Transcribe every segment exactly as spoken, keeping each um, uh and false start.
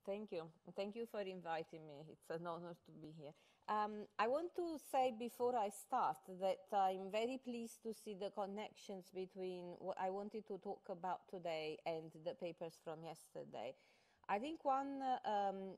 Thank you. Thank you for inviting me. It's an honor to be here. Um, I want to say before I start that I'm very pleased to see the connections between what I wanted to talk about today and the papers from yesterday. I think one uh, um,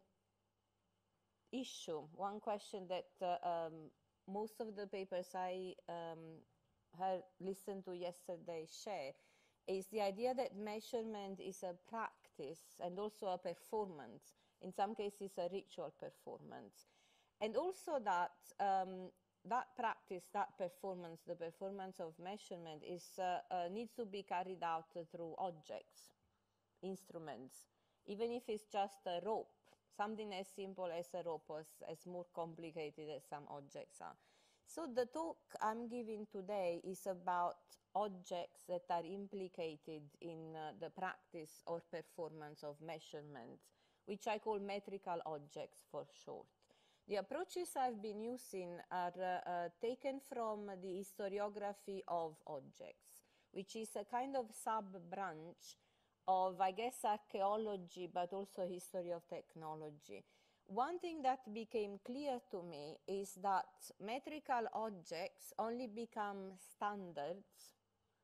issue, one question that uh, um, most of the papers I um, heard, listened to yesterday share is the idea that measurement is a practice and also a performance, in some cases a ritual performance. And also that um, that practice, that performance, the performance of measurement is, uh, uh, needs to be carried out through objects, instruments, even if it's just a rope, something as simple as a rope or as, as more complicated as some objects are. So the talk I'm giving today is about objects that are implicated in uh, the practice or performance of measurement, which I call metrical objects for short. The approaches I've been using are uh, uh, taken from the historiography of objects, which is a kind of sub-branch of, I guess, archaeology, but also history of technology. One thing that became clear to me is that metrical objects only become standards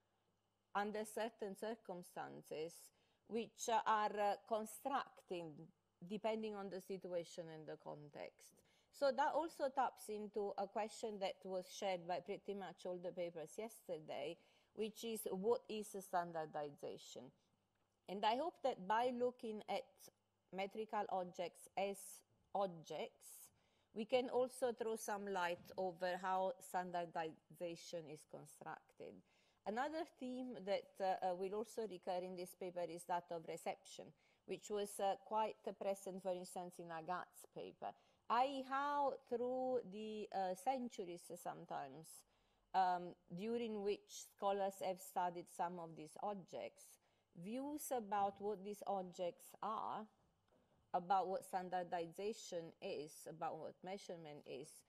under certain circumstances, which uh, are uh, constructed depending on the situation and the context. So that also taps into a question that was shared by pretty much all the papers yesterday, which is what is standardization? And I hope that by looking at metrical objects as objects, we can also throw some light over how standardization is constructed. Another theme that uh, will also recur in this paper is that of reception, which was uh, quite uh, present, for instance, in Agat's paper, that is how through the uh, centuries sometimes, um, during which scholars have studied some of these objects, views about what these objects are, about what standardization is, about what measurement is,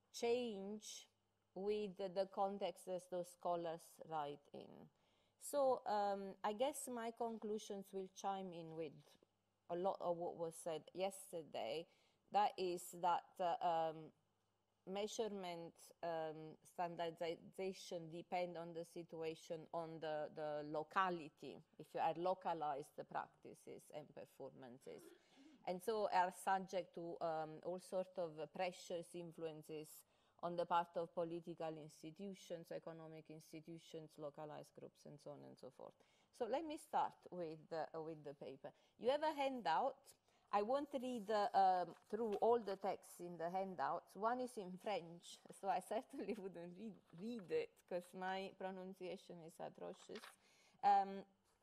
change with the, the context that those scholars write in. So um, I guess my conclusions will chime in with a lot of what was said yesterday. That is that uh, um, measurement um, standardization depend on the situation, on the, the locality, if you are localized the practices and performances. And so are subject to um, all sorts of pressures, influences on the part of political institutions, economic institutions, localized groups, and so on and so forth. So let me start with, uh, with the paper. You have a handout. I won't read uh, um, through all the texts in the handouts. One is in French, so I certainly wouldn't read, read it because my pronunciation is atrocious. Um,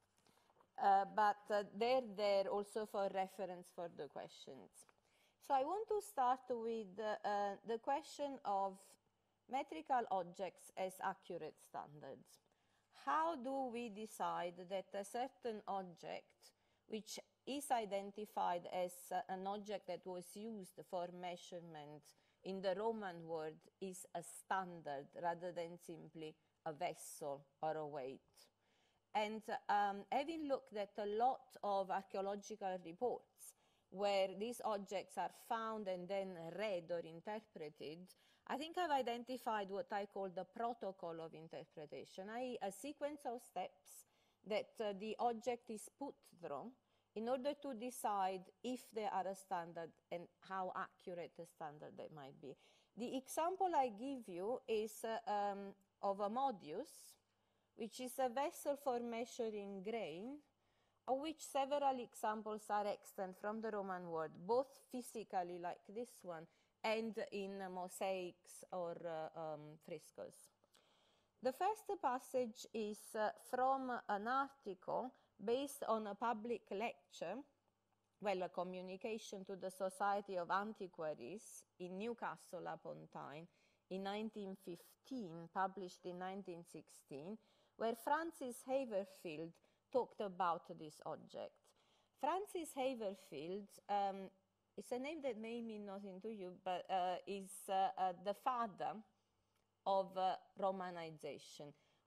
uh, but uh, they're there also for reference for the questions. So I want to start with uh, uh, the question of metrical objects as accurate standards. How do we decide that a certain object, which is identified as uh, an object that was used for measurement in the Roman world, is a standard rather than simply a vessel or a weight? And um, having looked at a lot of archaeological reports where these objects are found and then read or interpreted, I think I've identified what I call the protocol of interpretation, that is a sequence of steps that uh, the object is put through in order to decide if they are a standard and how accurate a standard they might be. The example I give you is uh, um, of a modius, which is a vessel for measuring grain, of which several examples are extant from the Roman world, both physically like this one and in uh, mosaics or uh, um, frescoes. The first passage is uh, from an article based on a public lecture, well, a communication to the Society of Antiquaries in Newcastle upon Tyne in nineteen fifteen, published in nineteen sixteen, where Francis Haverfield talked about this object. Francis Haverfield um, is a name that may mean nothing to you, but uh, is uh, uh, the father of uh, Romanization.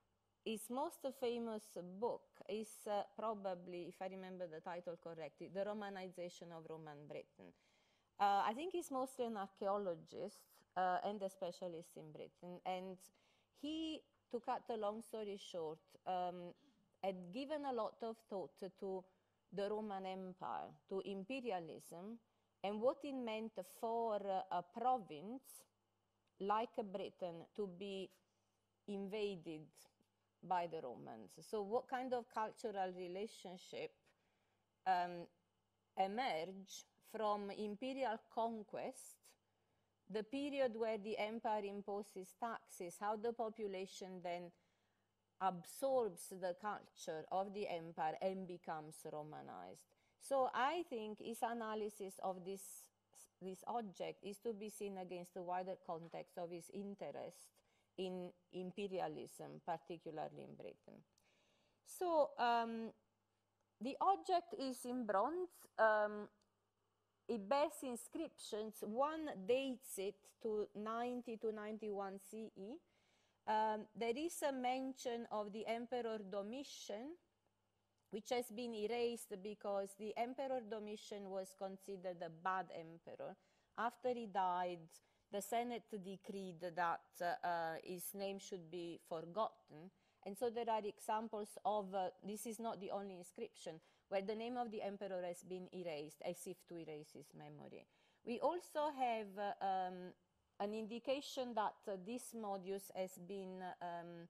his most famous book is uh, probably, if I remember the title correctly, The Romanization of Roman Britain. Uh, I think he's mostly an archaeologist uh, and a specialist in Britain. And he, to cut the long story short, um, had given a lot of thought to the Roman Empire, to imperialism, and what it meant for uh, a province like Britain to be invaded by the Romans. So what kind of cultural relationship um, emerge from imperial conquest, the period where the empire imposes taxes, how the population then absorbs the culture of the empire and becomes Romanized. So I think his analysis of this, this object is to be seen against the wider context of his interest in imperialism, particularly in Britain. So um, the object is in bronze. Um, it bears inscriptions. One dates it to ninety to ninety-one C E. Um, there is a mention of the Emperor Domitian, which has been erased because the Emperor Domitian was considered a bad emperor. After he died, the Senate decreed that uh, uh, his name should be forgotten. And so there are examples of, uh, this is not the only inscription, where the name of the emperor has been erased, as if to erase his memory. We also have uh, um, an indication that uh, this modius has been um,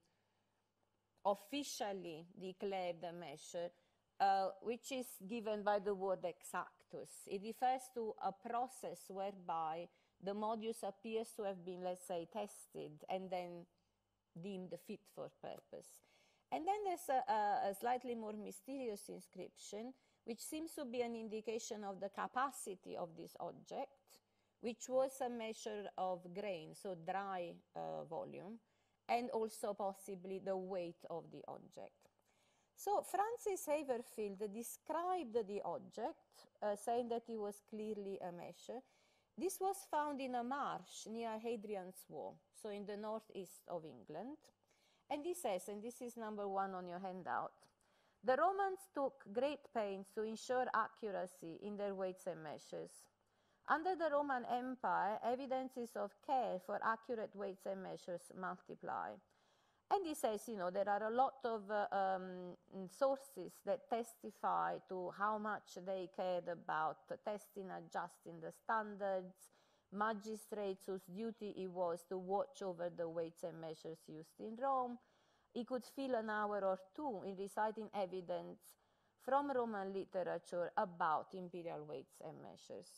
officially declared a measure, uh, which is given by the word exactus. It refers to a process whereby the modius appears to have been, let's say, tested and then deemed fit for purpose. And then there's a, a, a slightly more mysterious inscription, which seems to be an indication of the capacity of this object, which was a measure of grain, so dry uh, volume, and also possibly the weight of the object. So Francis Haverfield described the object, uh, saying that it was clearly a measure. This was found in a marsh near Hadrian's Wall, so in the northeast of England. And he says, and this is number one on your handout, the Romans took great pains to ensure accuracy in their weights and measures. Under the Roman Empire, evidences of care for accurate weights and measures multiply. And he says, you know, there are a lot of uh, um, sources that testify to how much they cared about testing, adjusting the standards, magistrates whose duty it was to watch over the weights and measures used in Rome. He could fill an hour or two in reciting evidence from Roman literature about imperial weights and measures.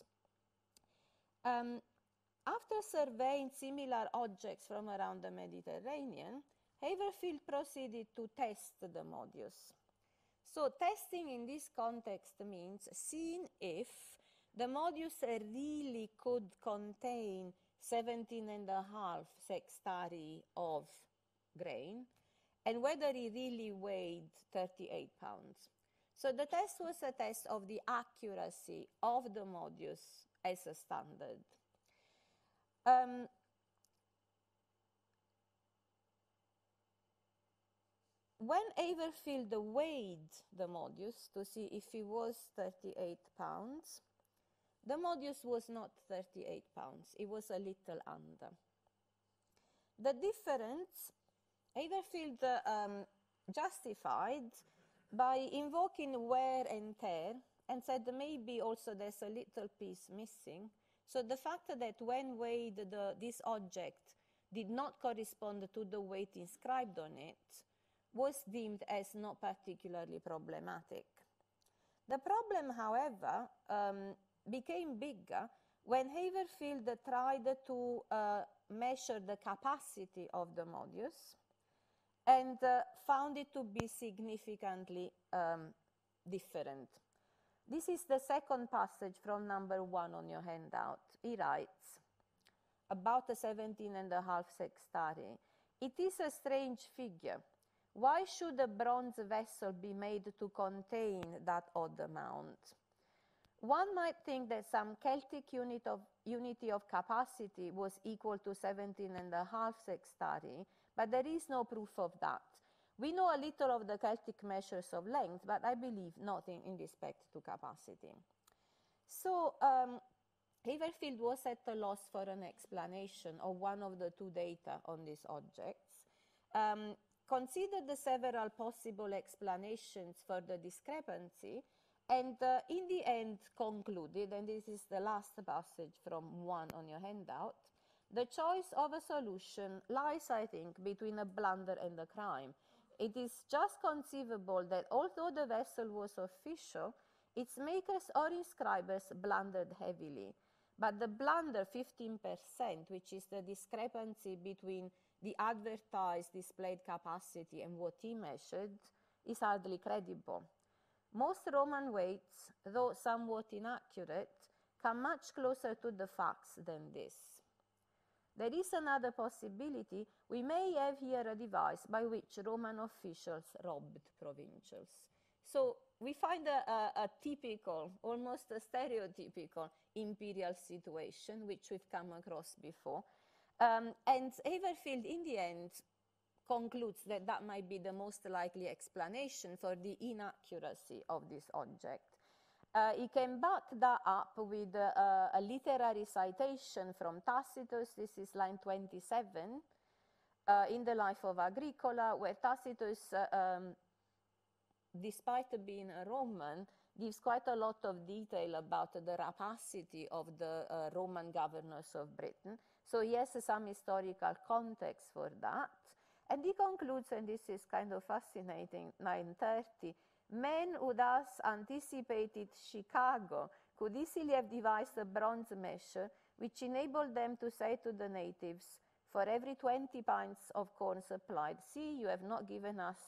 Um, after surveying similar objects from around the Mediterranean, Haverfield proceeded to test the modius. So testing in this context means seeing if the modius really could contain seventeen and a half sextarii of grain, and whether it really weighed thirty-eight pounds. So the test was a test of the accuracy of the modius as a standard. Um, when Haverfield weighed the modius to see if it was thirty-eight pounds, the modius was not thirty-eight pounds, it was a little under. The difference Haverfield uh, um, justified by invoking wear and tear, and said maybe also there's a little piece missing. So the fact that when weighed, the, this object did not correspond to the weight inscribed on it was deemed as not particularly problematic. The problem, however, um, became bigger when Haverfield tried to uh, measure the capacity of the modius and uh, found it to be significantly um, different. This is the second passage from number one on your handout. He writes, about a seventeen and a half sextarii. It is a strange figure. Why should a bronze vessel be made to contain that odd amount? One might think that some Celtic unit of, unity of capacity was equal to seventeen and a half sextarii, but there is no proof of that. We know a little of the Celtic measures of length, but I believe nothing in respect to capacity. So um, Haverfield was at a loss for an explanation of one of the two data on these objects. Um, considered the several possible explanations for the discrepancy, and uh, in the end concluded, and this is the last passage from one on your handout, the choice of a solution lies, I think, between a blunder and a crime. It is just conceivable that although the vessel was official, its makers or inscribers blundered heavily. But the blunder, fifteen percent, which is the discrepancy between the advertised displayed capacity and what he measured, is hardly credible. Most Roman weights, though somewhat inaccurate, come much closer to the facts than this. There is another possibility. We may have here a device by which Roman officials robbed provincials. So we find a, a, a typical, almost a stereotypical imperial situation, which we've come across before. Um, and Haverfield, in the end, concludes that that might be the most likely explanation for the inaccuracy of this object. Uh, he can back that up with uh, a literary citation from Tacitus. This is line twenty-seven, uh, in the Life of Agricola, where Tacitus, uh, um, despite being a Roman, gives quite a lot of detail about the rapacity of the uh, Roman governors of Britain. So he has some historical context for that. And he concludes, and this is kind of fascinating, nine thirty, men who thus anticipated Chicago could easily have devised a bronze measure which enabled them to say to the natives, for every twenty pints of corn supplied, see, you have not given us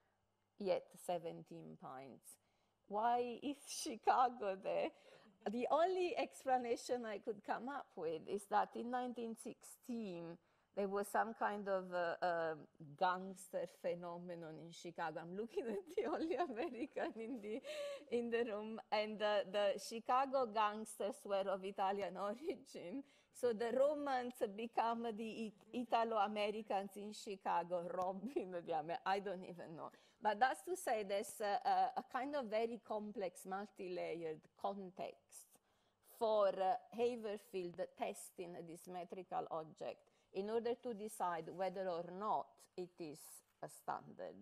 yet seventeen pints. Why is Chicago there? The only explanation I could come up with is that in nineteen sixteen, there was some kind of uh, uh, gangster phenomenon in Chicago. I'm looking at the only American in the, in the room. And uh, the Chicago gangsters were of Italian origin. So the Romans become the Italo-Americans in Chicago, robbing the Amer I don't even know. But that's to say there's a, a, a kind of very complex, multi-layered context for uh, Haverfield testing this metrical object in order to decide whether or not it is a standard.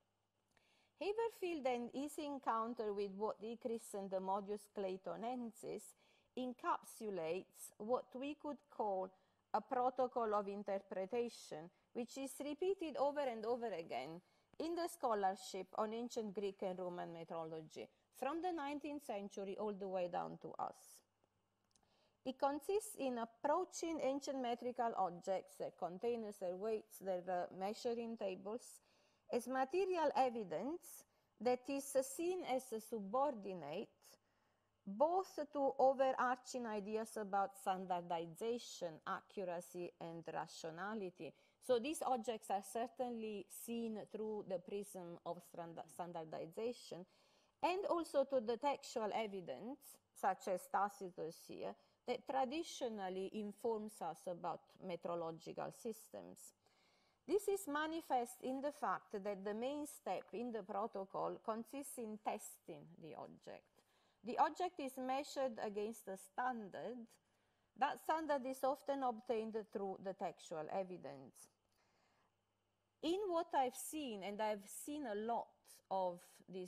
Haverfield and his encounter with what he christened the modus Claytonensis encapsulates what we could call a protocol of interpretation, which is repeated over and over again in the scholarship on ancient Greek and Roman metrology, from the nineteenth century all the way down to us. It consists in approaching ancient metrical objects, their containers, their weights, their uh, measuring tables, as material evidence that is uh, seen as a subordinate both to overarching ideas about standardization, accuracy, and rationality. So these objects are certainly seen through the prism of standardization, and also to the textual evidence, such as Tacitus here, that traditionally informs us about metrological systems. This is manifest in the fact that the main step in the protocol consists in testing the object. The object is measured against a standard. That standard is often obtained through the textual evidence. In what I've seen, and I've seen a lot of these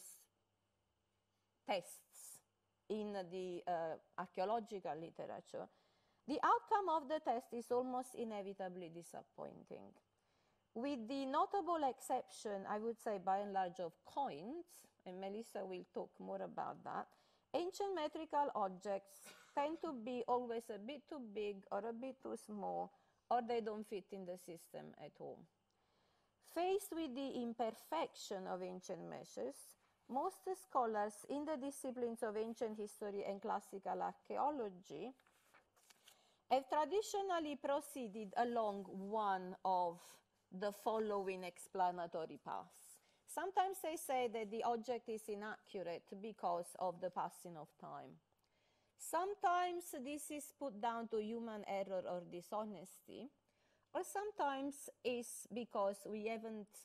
tests in the uh, archaeological literature, the outcome of the test is almost inevitably disappointing. With the notable exception, I would say by and large, of coins, and Melissa will talk more about that, ancient metrical objects tend to be always a bit too big or a bit too small, or they don't fit in the system at all. Faced with the imperfection of ancient measures, most scholars in the disciplines of ancient history and classical archaeology have traditionally proceeded along one of the following explanatory paths. Sometimes they say that the object is inaccurate because of the passing of time. Sometimes this is put down to human error or dishonesty, or sometimes it's because we haven't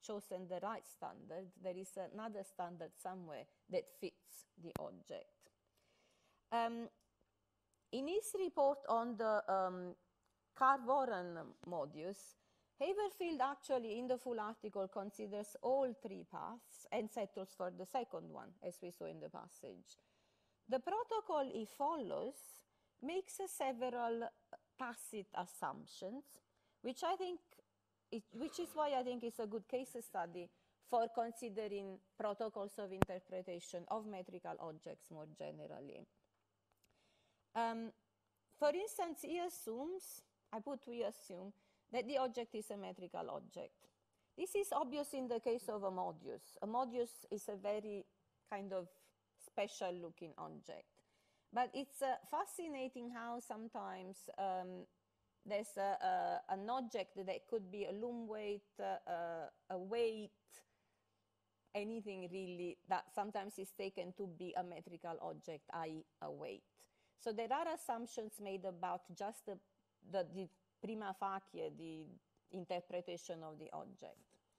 chosen the right standard. There is another standard somewhere that fits the object. Um, in his report on the um, Carr-Warren modus, Haverfield actually in the full article considers all three paths and settles for the second one, as we saw in the passage. The protocol he follows makes several tacit assumptions, which I think, it, which is why I think it's a good case study for considering protocols of interpretation of metrical objects more generally. Um, for instance, he assumes, I put we assume, that the object is a metrical object. This is obvious in the case of a modius. A modius is a very kind of special looking object. But it's uh, fascinating how sometimes um, there's a, a, an object that could be a loom weight, uh, a weight, anything really that sometimes is taken to be a metrical object, that is a weight. So there are assumptions made about just the, the, the prima facie, the interpretation of the object.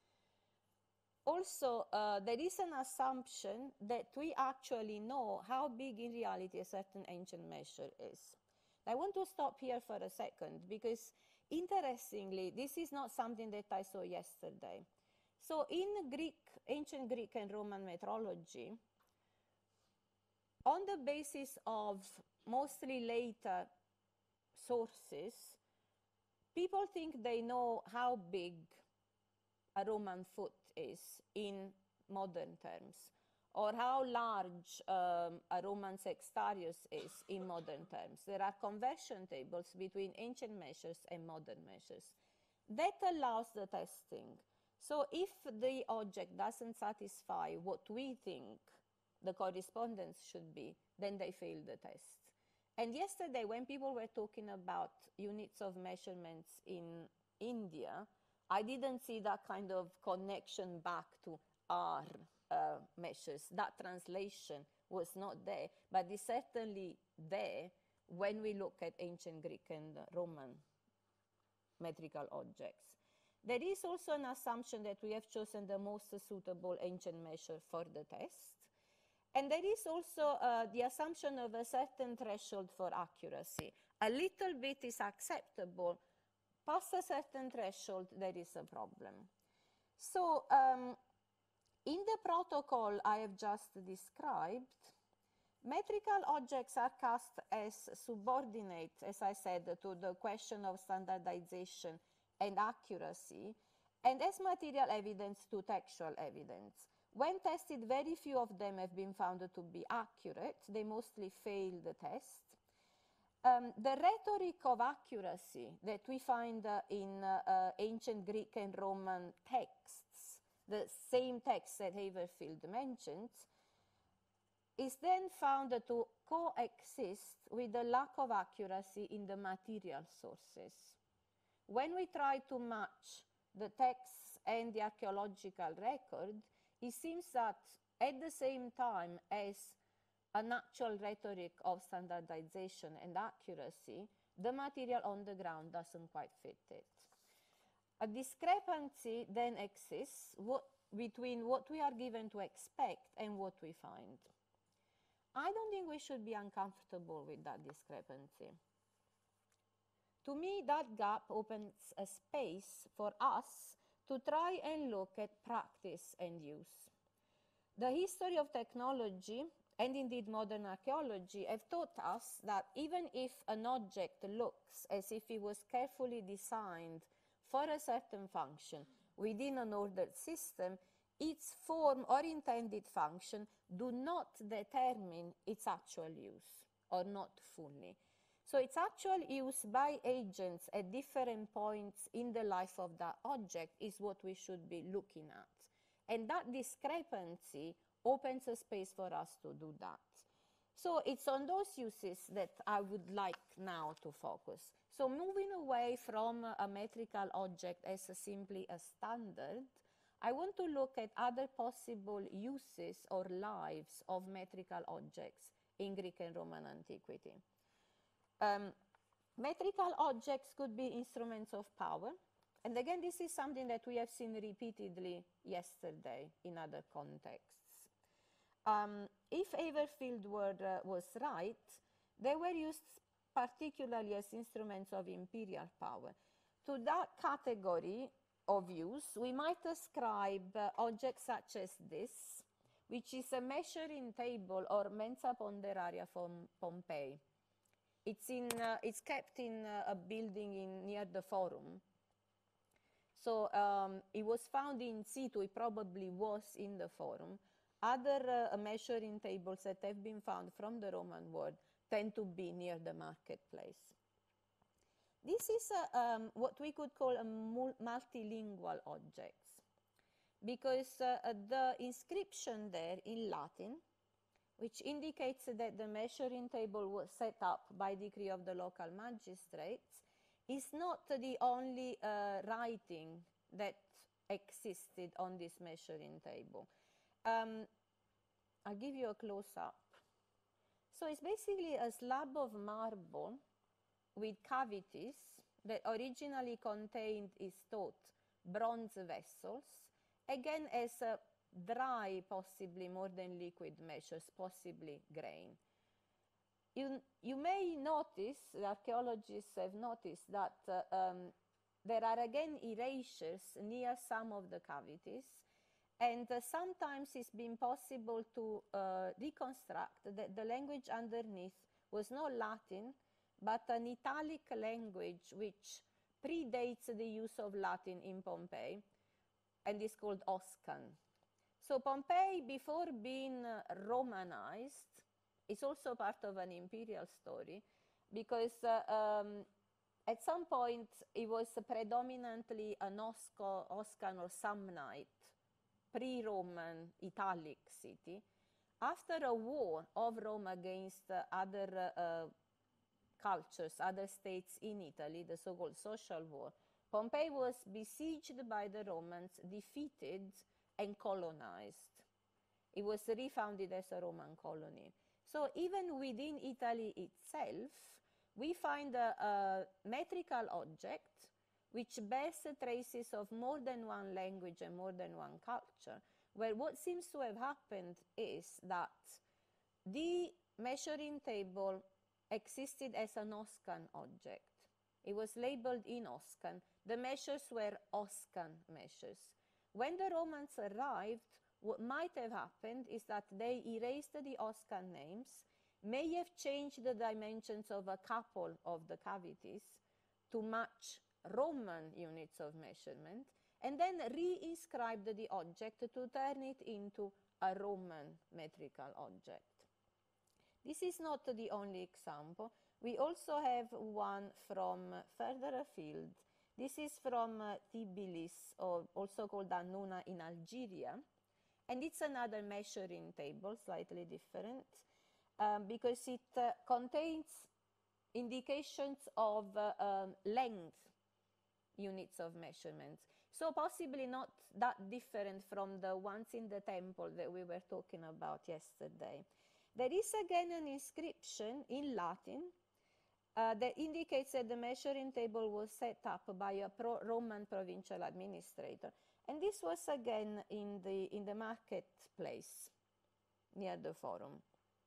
Also, uh, there is an assumption that we actually know how big in reality a certain ancient measure is. I want to stop here for a second because, interestingly, this is not something that I saw yesterday. So in Greek, ancient Greek and Roman metrology, on the basis of mostly later sources, people think they know how big a Roman foot is in modern terms, or how large um, a Roman sextarius is in modern terms. There are conversion tables between ancient measures and modern measures. That allows the testing. So if the object doesn't satisfy what we think the correspondence should be, then they fail the test. And yesterday, when people were talking about units of measurements in India, I didn't see that kind of connection back to our uh, measures. That translation was not there, but it's certainly there when we look at ancient Greek and Roman metrical objects. There is also an assumption that we have chosen the most suitable ancient measure for the test. And there is also uh, the assumption of a certain threshold for accuracy. A little bit is acceptable. Past a certain threshold, there is a problem. So um, in the protocol I have just described, metrical objects are cast as subordinate, as I said, to the question of standardization and accuracy, and as material evidence to textual evidence. When tested, very few of them have been found to be accurate. They mostly fail the test. Um, the rhetoric of accuracy that we find uh, in uh, uh, ancient Greek and Roman texts, the same text that Haverfield mentions, is then found to coexist with the lack of accuracy in the material sources. When we try to match the texts and the archaeological record, it seems that at the same time as an actual rhetoric of standardization and accuracy, the material on the ground doesn't quite fit it. A discrepancy then exists what, between what we are given to expect and what we find. I don't think we should be uncomfortable with that discrepancy. To me, that gap opens a space for us to try and look at practice and use. The history of technology, and indeed modern archaeology, have taught us that even if an object looks as if it was carefully designed for a certain function within an ordered system, its form or intended function do not determine its actual use, or not fully. So its actual use by agents at different points in the life of that object is what we should be looking at. And that discrepancy opens a space for us to do that. So it's on those uses that I would like now to focus. So moving away from a metrical object as a simply a standard, I want to look at other possible uses or lives of metrical objects in Greek and Roman antiquity. Um, metrical objects could be instruments of power, and again, this is something that we have seen repeatedly yesterday in other contexts. Um, if Haverfield were, uh, was right, they were used particularly as instruments of imperial power. To that category of use, we might ascribe uh, objects such as this, which is a measuring table or mensa ponderaria from Pompeii. It's, in, uh, it's kept in uh, a building in, near the Forum. So um, it was found in situ, it probably was in the Forum. Other uh, measuring tables that have been found from the Roman world tend to be near the marketplace. This is uh, um, what we could call a mul multilingual objects, because uh, the inscription there in Latin, which indicates that the measuring table was set up by decree of the local magistrates, is not the only uh, writing that existed on this measuring table. Um, I'll give you a close-up. So it's basically a slab of marble with cavities that originally contained, is thought, bronze vessels, again as a dry, possibly more than liquid measures, possibly grain. You, you may notice, the archaeologists have noticed that uh, um, there are again erasures near some of the cavities, and uh, sometimes it's been possible to uh, reconstruct that the language underneath was not Latin, but an Italic language which predates the use of Latin in Pompeii, and is called Oscan. So Pompeii, before being uh, Romanized, is also part of an imperial story, because uh, um, at some point it was predominantly an Osco, Oscan or Samnite, pre-Roman Italic city. After a war of Rome against uh, other uh, cultures, other states in Italy, the so-called social war, Pompeii was besieged by the Romans, defeated, and colonized. It was refounded as a Roman colony. So even within Italy itself, we find a, a metrical object which bears traces of more than one language and more than one culture, where what seems to have happened is that the measuring table existed as an Oscan object. It was labeled in Oscan. The measures were Oscan measures. When the Romans arrived, what might have happened is that they erased the Oscan names, may have changed the dimensions of a couple of the cavities to match Roman units of measurement, and then re-inscribed the object to turn it into a Roman metrical object. This is not the only example. We also have one from further afield. This is from uh, Tbilisi, or also called Annuna in Algeria. And it's another measuring table, slightly different, um, because it uh, contains indications of uh, um, length units of measurements. So possibly not that different from the ones in the temple that we were talking about yesterday. There is again an inscription in Latin uh, that indicates that the measuring table was set up by a pro Roman provincial administrator. And this was again in the, in the marketplace near the Forum.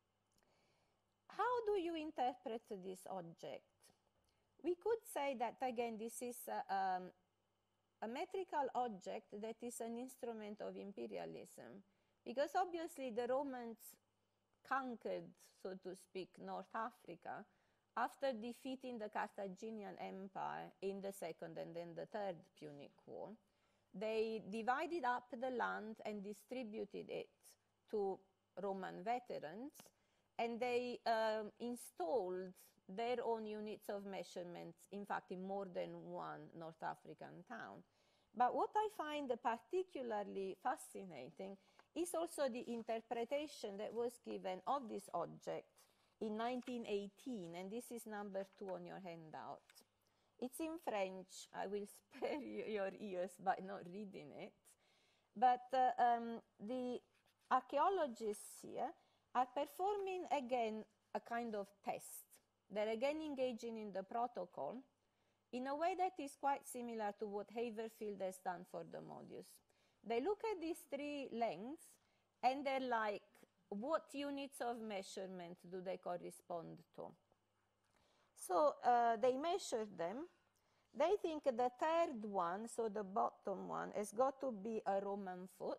How do you interpret this object? We could say that again this is a, um, a metrical object that is an instrument of imperialism, because obviously the Romans conquered, so to speak, North Africa after defeating the Carthaginian Empire in the Second and then the Third Punic War. They divided up the land and distributed it to Roman veterans, and they um, installed their own units of measurements, in fact, in more than one North African town. But what I find particularly fascinating is also the interpretation that was given of this object in nineteen eighteen, and this is number two on your handout. It's in French. I will spare you your ears by not reading it. But uh, um, the archaeologists here are performing again a kind of test. They're again engaging in the protocol in a way that is quite similar to what Haverfield has done for the Modius. They look at these three lengths and they're like, what units of measurement do they correspond to? So uh, they measured them. They think the third one, so the bottom one, has got to be a Roman foot.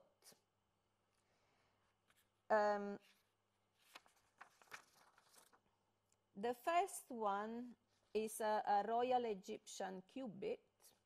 Um, the first one is a, a Royal Egyptian cubit.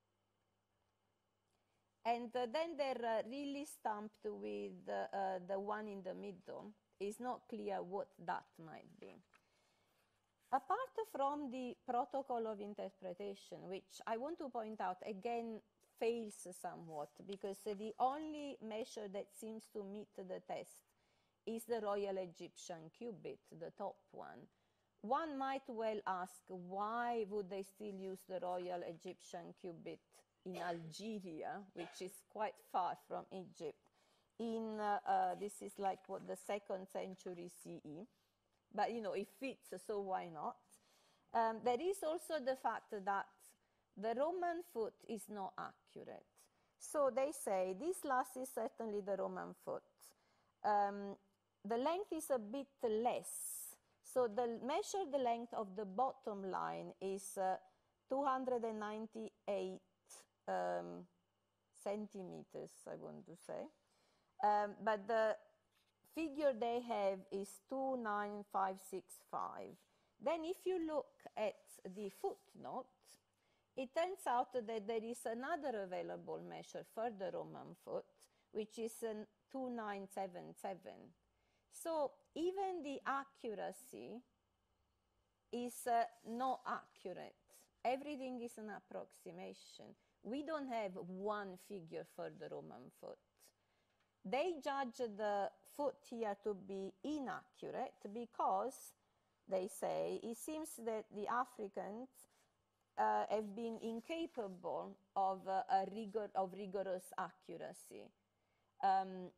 And uh, then they're uh, really stumped with uh, uh, the one in the middle. It's not clear what that might be. Apart from the protocol of interpretation, which I want to point out again fails somewhat, because uh, the only measure that seems to meet the test is the Royal Egyptian cubit, the top one. One might well ask, why would they still use the Royal Egyptian cubit in Algeria, which is quite far from Egypt? In, uh, uh, this is like what, the second century C E. But, you know, it fits, so why not? Um, there is also the fact that the Roman foot is not accurate. So they say this last is certainly the Roman foot. Um, the length is a bit less. So the measure the length of the bottom line is uh, two hundred ninety-eight um, centimeters, I want to say. Um, but the figure they have is two nine five six five. Then if you look at the footnote, it turns out that there is another available measure for the Roman foot, which is an two nine seven seven. So even the accuracy is uh, not accurate. Everything is an approximation. We don't have one figure for the Roman foot. They judge the foot here to be inaccurate because, they say, it seems that the Africans uh, have been incapable of, uh, a rigor, of rigorous accuracy. Um,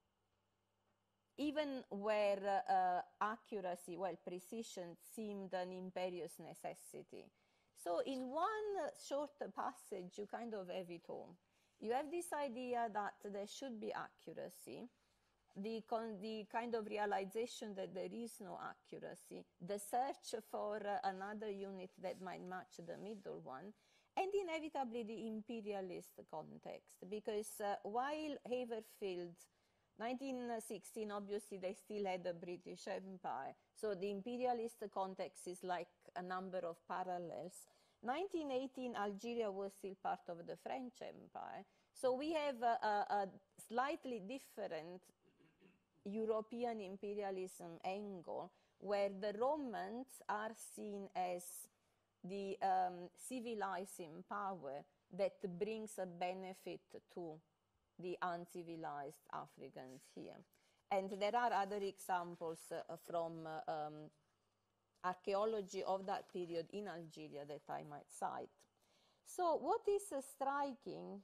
even where uh, accuracy, well, precision seemed an imperious necessity. So in one short passage, you kind of have it all. You have this idea that there should be accuracy, the, con the kind of realization that there is no accuracy, the search for uh, another unit that might match the middle one, and inevitably the imperialist context, because uh, while Haverfield, nineteen sixteen, obviously they still had the British Empire, so the imperialist context is like a number of parallels. nineteen eighteen, Algeria was still part of the French Empire. So we have a, a, a slightly different European imperialism angle, where the Romans are seen as the um, civilizing power that brings a benefit to the uncivilized Africans here. And there are other examples uh, from uh, um, archaeology of that period in Algeria that I might cite. So what is uh, striking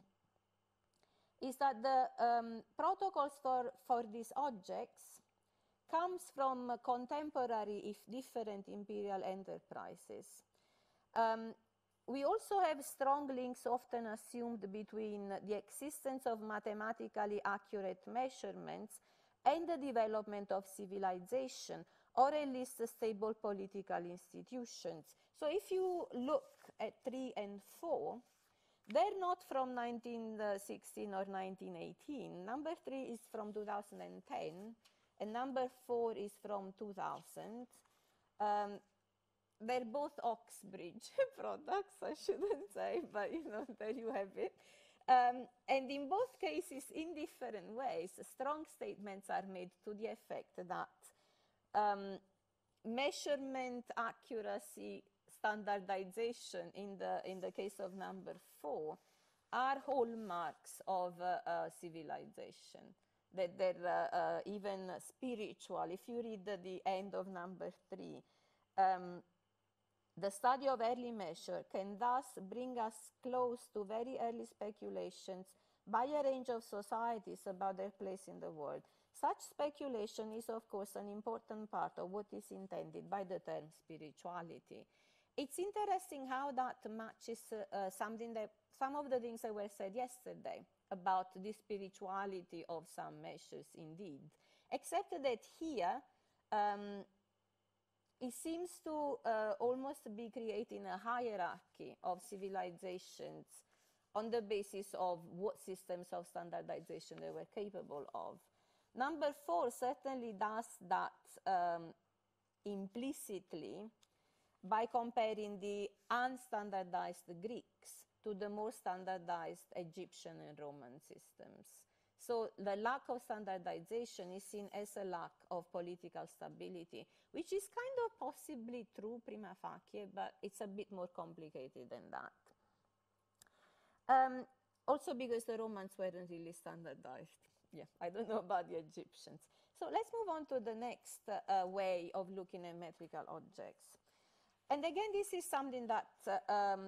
is that the um, protocols for, for these objects comes from uh, contemporary, if different, imperial enterprises. Um, we also have strong links often assumed between the existence of mathematically accurate measurements and the development of civilization, or at least stable political institutions. So if you look at three and four, they're not from nineteen sixteen or nineteen eighteen. Number three is from two thousand ten, and number four is from two thousand. Um, they're both Oxbridge products, I shouldn't say, but you know, there you have it. Um, and in both cases, in different ways, strong statements are made to the effect that um, measurement accuracy, standardization in the, in the case of number four are hallmarks of uh, uh, civilization, that they're uh, uh, even spiritual. If you read the, the end of number three, um, the study of early measure can thus bring us close to very early speculations by a range of societies about their place in the world. Such speculation is, of course, an important part of what is intended by the term spirituality. it's interesting how that matches uh, uh, something that, some of the things that were said yesterday about the spirituality of some measures indeed, except that here um, it seems to uh, almost be creating a hierarchy of civilizations on the basis of what systems of standardization they were capable of. Number four certainly does that um, implicitly by comparing the unstandardized Greeks to the more standardized Egyptian and Roman systems. So the lack of standardization is seen as a lack of political stability, which is kind of possibly true prima facie, but it's a bit more complicated than that. Um, also because the Romans weren't really standardized. Yeah, I don't know about the Egyptians. So let's move on to the next uh, way of looking at metrical objects. And again, this is something that uh, um,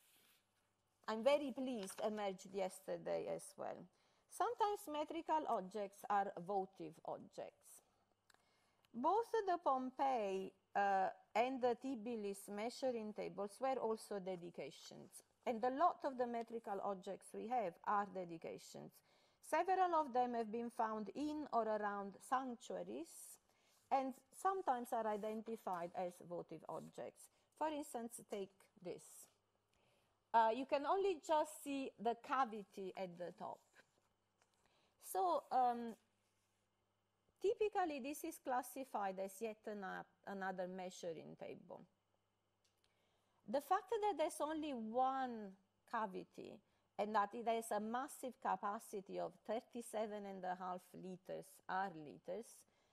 I'm very pleased emerged yesterday as well. Sometimes metrical objects are votive objects. Both the Pompeii uh, and the Tbilisi measuring tables were also dedications. And a lot of the metrical objects we have are dedications. Several of them have been found in or around sanctuaries and sometimes are identified as votive objects. For instance, take this. Uh, you can only just see the cavity at the top. So um, typically this is classified as yet an, uh, another measuring table. The fact that there's only one cavity and that it has a massive capacity of thirty-seven and a half liters, R liters,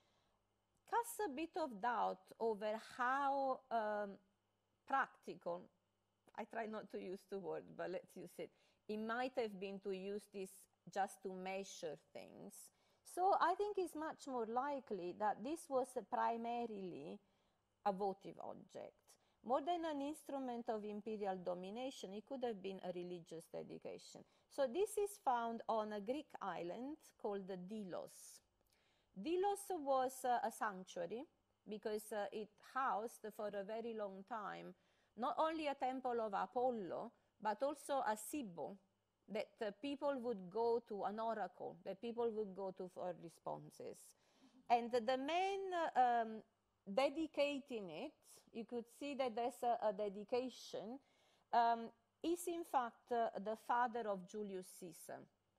casts a bit of doubt over how um, practical, I try not to use the word, but let's use it, it might have been to use this just to measure things. So I think it's much more likely that this was primarily a votive object. More than an instrument of imperial domination, it could have been a religious dedication. So this is found on a Greek island called Delos. Delos was uh, a sanctuary because uh, it housed for a very long time not only a temple of Apollo, but also a Sibo, that uh, people would go to, an oracle, that people would go to for responses. And the man uh, um, dedicating it, you could see that there's a, a dedication, um, is in fact uh, the father of Julius Caesar.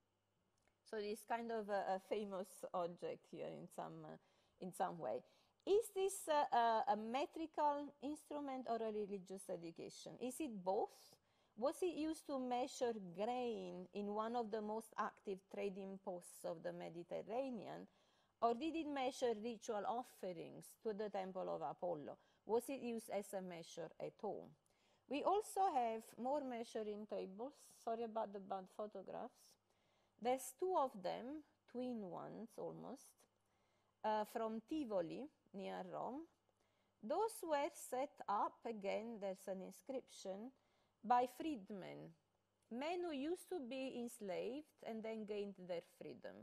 So it's kind of a, a famous object here in some, uh, in some way. Is this uh, a, a metrical instrument or a religious dedication? Is it both? Was it used to measure grain in one of the most active trading posts of the Mediterranean? Or did it measure ritual offerings to the temple of Apollo? Was it used as a measure at all? We also have more measuring tables. Sorry about the bad photographs. There's two of them, twin ones almost, uh, from Tivoli near Rome. Those were set up, again, there's an inscription, by freedmen, men who used to be enslaved and then gained their freedom.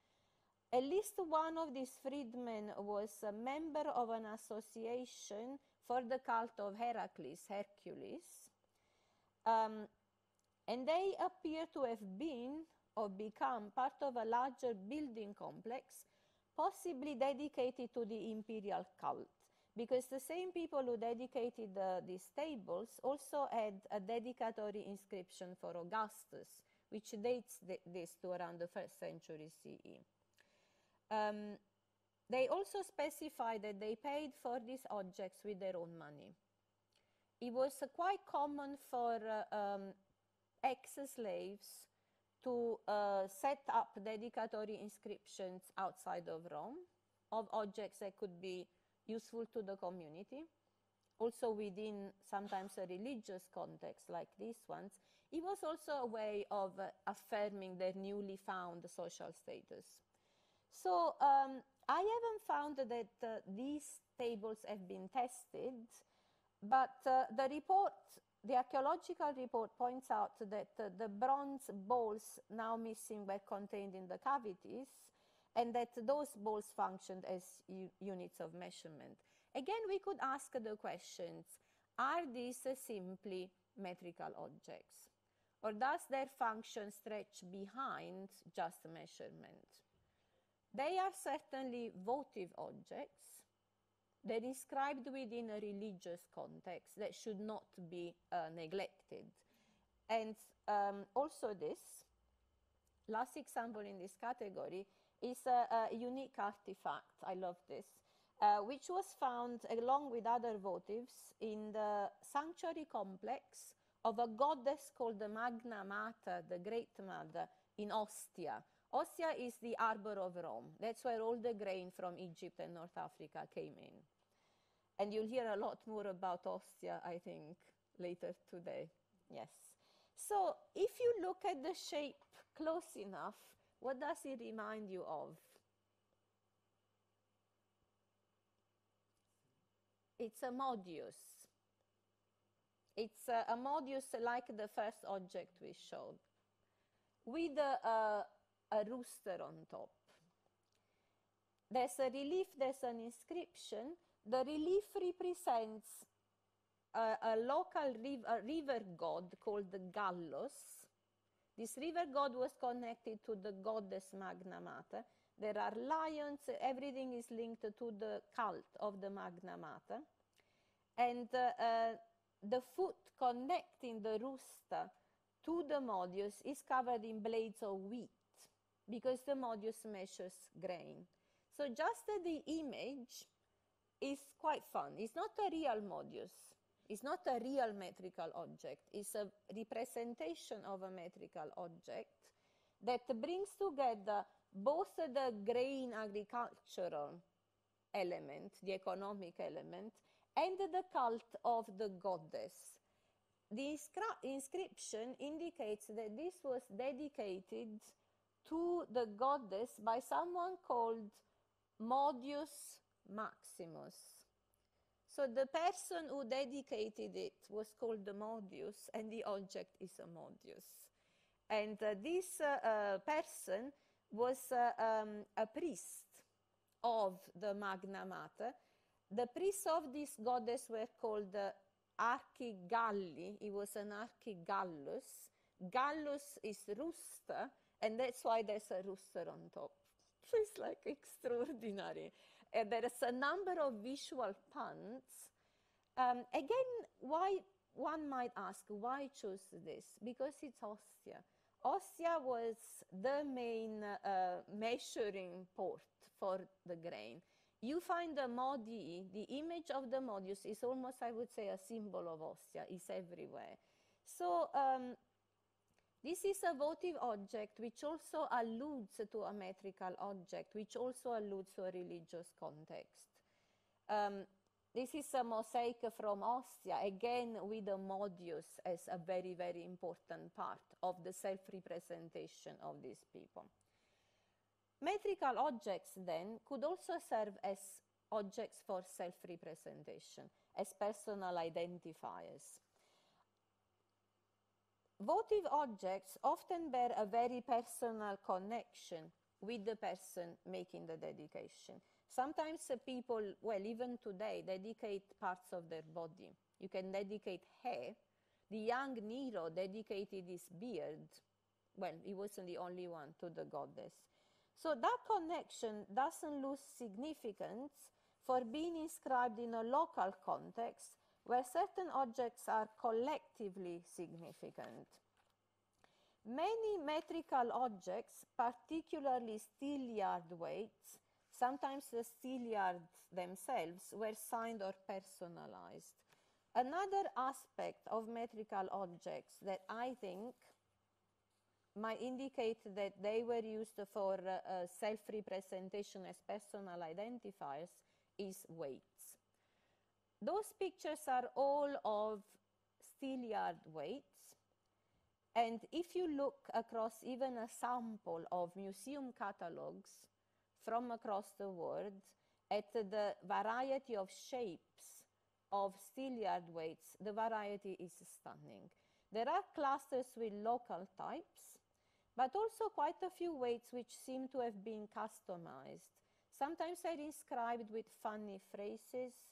At least one of these freedmen was a member of an association for the cult of Heracles, Hercules, um, and they appear to have been or become part of a larger building complex, possibly dedicated to the imperial cult, because the same people who dedicated uh, these tables also had a dedicatory inscription for Augustus, which dates th this to around the first century C E. Um, they also specify that they paid for these objects with their own money. It was uh, quite common for uh, um, ex-slaves to uh, set up dedicatory inscriptions outside of Rome of objects that could be useful to the community, also within sometimes a religious context like these ones. It was also a way of uh, affirming their newly found social status. So um, I haven't found that uh, these tables have been tested, but uh, the report, the archaeological report points out that uh, the bronze balls now missing were contained in the cavities, and that those balls functioned as units of measurement. Again, we could ask the questions, Are these uh, simply metrical objects? Or does their function stretch behind just measurement? They are certainly votive objects. They're described within a religious context that should not be uh, neglected. And um, also this, last example in this category, is a, a unique artifact, I love this, uh, which was found along with other votives in the sanctuary complex of a goddess called the Magna Mater, the Great Mother, in Ostia. Ostia is the harbor of Rome. That's where all the grain from Egypt and North Africa came in. And you'll hear a lot more about Ostia, I think, later today. Yes. So if you look at the shape close enough, what does it remind you of? It's a modius. It's a, a modius like the first object we showed, with a, a, a rooster on top. There's a relief, there's an inscription. The relief represents a, a local riv a river god called the Gallus. This river god was connected to the goddess Magna Mater. There are lions, everything is linked to the cult of the Magna Mater. And uh, uh, the foot connecting the rooster to the modius is covered in blades of wheat, because the modius measures grain. So just uh, the image is quite fun. It's not a real modius. It's not a real metrical object. It's a representation of a metrical object that brings together both the grain agricultural element, the economic element, and the cult of the goddess. The inscription indicates that this was dedicated to the goddess by someone called Modius Maximus. So the person who dedicated it was called the Modius, and the object is a Modius. And uh, this uh, uh, person was uh, um, a priest of the Magna Mater. The priests of this goddess were called uh, Archigalli. He was an Archigallus. Gallus is rooster, and that's why there's a rooster on top. It's like extraordinary. Uh, there is a number of visual puns. Um, again, why one might ask, why choose this? Because it's Ostia. Ostia was the main uh, measuring port for the grain. You find the modi, the image of the modius is almost, I would say, a symbol of Ostia. It's everywhere. So um, this is a votive object which also alludes to a metrical object, which also alludes to a religious context. Um, this is a mosaic from Ostia, again with the modius as a very, very important part of the self-representation of these people. Metrical objects, then, could also serve as objects for self-representation, as personal identifiers. Votive objects often bear a very personal connection with the person making the dedication. Sometimes uh, people, well, even today, dedicate parts of their body. You can dedicate hair. The young Nero dedicated his beard. Well, he wasn't the only one, to the goddess. So that connection doesn't lose significance for being inscribed in a local context where certain objects are collectively significant. Many metrical objects, particularly steelyard weights, sometimes the steelyards themselves, were signed or personalized. Another aspect of metrical objects that I think might indicate that they were used for uh, uh, self-representation as personal identifiers is weights. Those pictures are all of steelyard weights. And if you look across even a sample of museum catalogs from across the world at the variety of shapes of steelyard weights, the variety is stunning. There are clusters with local types, but also quite a few weights which seem to have been customized. Sometimes they're inscribed with funny phrases.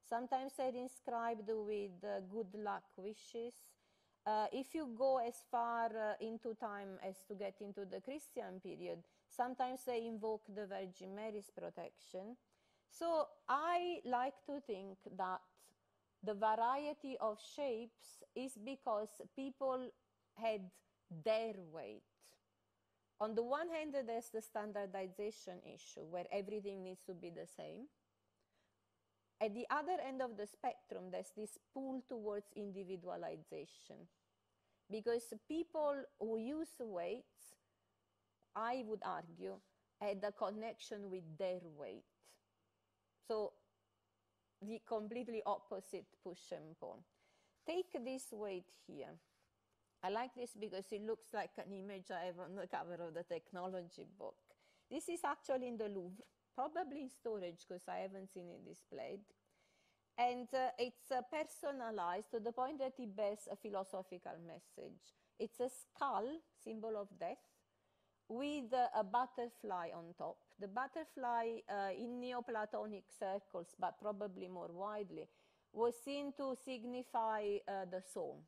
Sometimes they're inscribed with uh, good luck wishes. Uh, if you go as far uh, into time as to get into the Christian period, sometimes they invoke the Virgin Mary's protection. So I like to think that the variety of shapes is because people had their weight. On the one hand, there's the standardization issue where everything needs to be the same. At the other end of the spectrum, there's this pull towards individualization. Because people who use weights, I would argue, had a connection with their weight. So the completely opposite push and pull. Take this weight here. I like this because it looks like an image I have on the cover of the technology book. This is actually in the Louvre, probably in storage because I haven't seen it displayed. And uh, it's uh, personalized to the point that it bears a philosophical message. It's a skull, symbol of death, with uh, a butterfly on top. The butterfly uh, in Neoplatonic circles, but probably more widely, was seen to signify uh, the soul.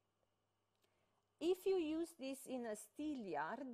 If you use this in a steelyard,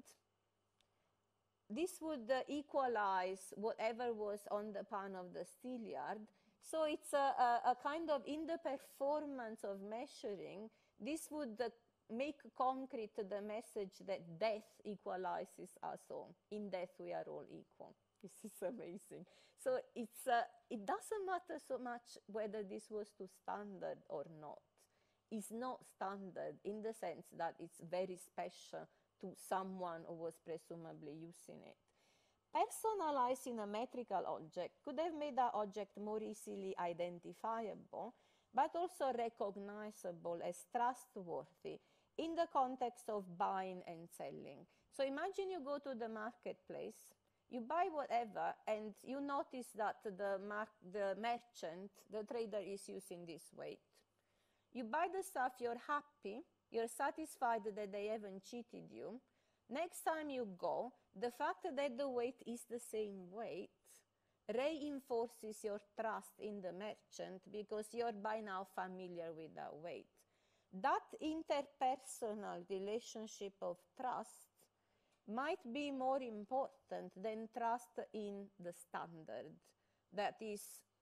this would uh, equalize whatever was on the pan of the steelyard. So it's a, a, a kind of, in the performance of measuring, this would uh, make concrete the message that death equalizes us all. In death we are all equal. This is amazing. So it's, uh, it doesn't matter so much whether this was to standard or not. It's not standard in the sense that it's very special to someone who was presumably using it. Personalizing a metrical object could have made that object more easily identifiable, but also recognizable as trustworthy in the context of buying and selling. So imagine you go to the marketplace, you buy whatever, and you notice that the, mar the merchant, the trader, is using this weight. You buy the stuff, you're happy, you're satisfied that they haven't cheated you. Next time you go, the fact that the weight is the same weight reinforces your trust in the merchant because you're by now familiar with that weight. That interpersonal relationship of trust might be more important than trust in the standard that is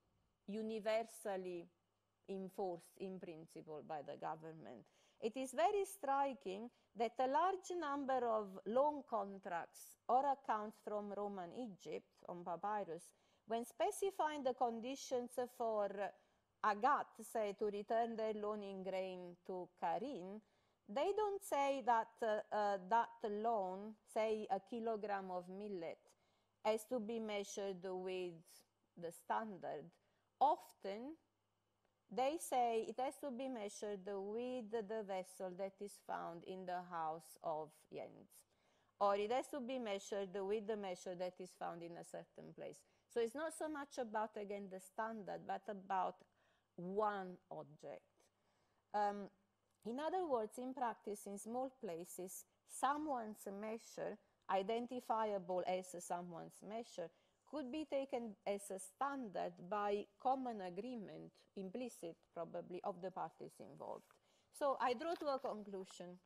universally enforced in principle by the government. It is very striking that a large number of loan contracts or accounts from Roman Egypt on papyrus, when specifying the conditions for Agat, say, to return their loan in grain to Karin, they don't say that uh, uh, that loan, say a kilogram of millet, has to be measured with the standard. Often, they say it has to be measured with the vessel that is found in the house of Jens. Or it has to be measured with the measure that is found in a certain place. So it's not so much about, again, the standard, but about one object. Um, in other words, in practice, in small places, someone's measure, identifiable as someone's measure, could be taken as a standard by common agreement, implicit probably, of the parties involved. So I draw to a conclusion.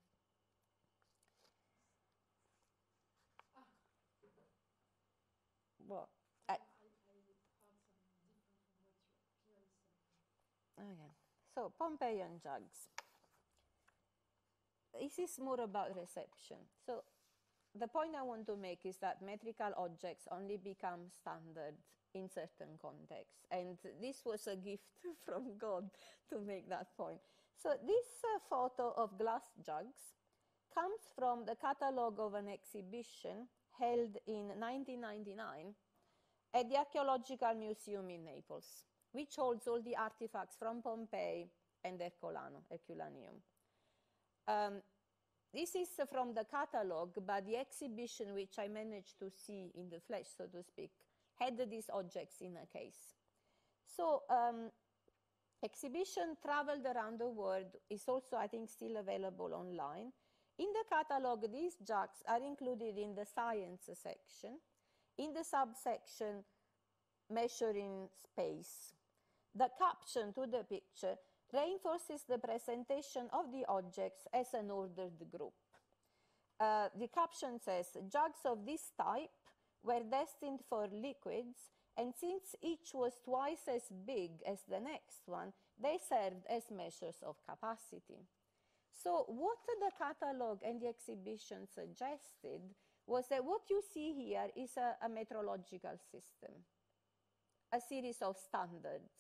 Well, I, okay. So Pompeian jugs. This is more about reception. So the point I want to make is that metrical objects only become standard in certain contexts. And this was a gift from God to make that point. So this uh, photo of glass jugs comes from the catalogue of an exhibition held in nineteen ninety-nine at the Archaeological Museum in Naples, which holds all the artifacts from Pompeii and Herculano, Herculaneum. Um, This is uh, from the catalogue, but the exhibition, which I managed to see in the flesh, so to speak, had these objects in a case. So um, exhibition traveled around the world, is also, I think, still available online. In the catalogue, these jugs are included in the science section, in the subsection measuring space. The caption to the picture reinforces the presentation of the objects as an ordered group. Uh, the caption says, jugs of this type were destined for liquids, and since each was twice as big as the next one, they served as measures of capacity. So what the catalogue and the exhibition suggested was that what you see here is a, a metrological system, a series of standards,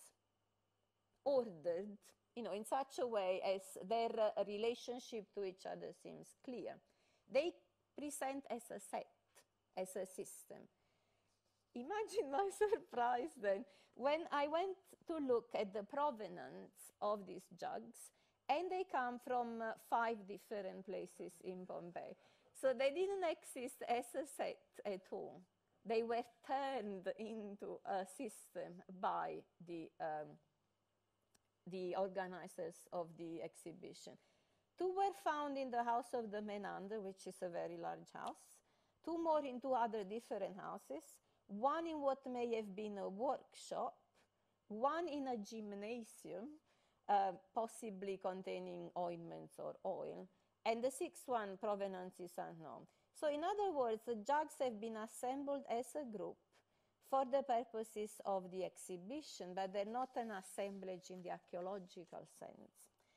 ordered, you know, in such a way as their uh, relationship to each other seems clear. They present as a set, as a system. Imagine my surprise then when I went to look at the provenance of these jugs, and they come from uh, five different places in Pompeii. So they didn't exist as a set at all. They were turned into a system by the, um, the organizers of the exhibition. Two were found in the house of the Menander, which is a very large house. Two more in two other different houses. One in what may have been a workshop. One in a gymnasium, uh, possibly containing ointments or oil. And the sixth one, provenance is unknown. So in other words, the jugs have been assembled as a group for the purposes of the exhibition, but they're not an assemblage in the archaeological sense.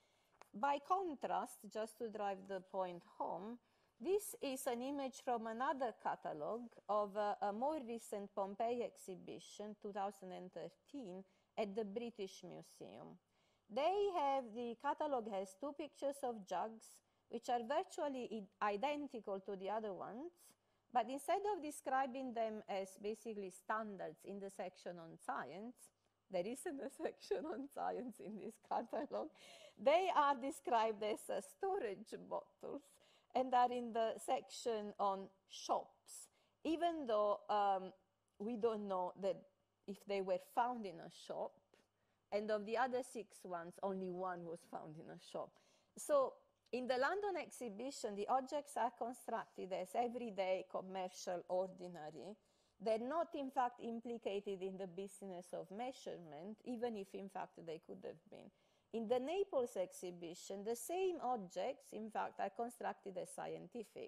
By contrast, just to drive the point home, this is an image from another catalogue of uh, a more recent Pompeii exhibition, two thousand thirteen, at the British Museum. They have, the catalogue has two pictures of jugs, which are virtually identical to the other ones, but instead of describing them as basically standards in the section on science, there isn't a section on science in this catalogue, they are described as uh, storage bottles and are in the section on shops, even though um, we don't know that if they were found in a shop, and of the other six ones, only one was found in a shop. So in the London exhibition, the objects are constructed as everyday, commercial, ordinary. They're not, in fact, implicated in the business of measurement, even if, in fact, they could have been. In the Naples exhibition, the same objects, in fact, are constructed as scientific.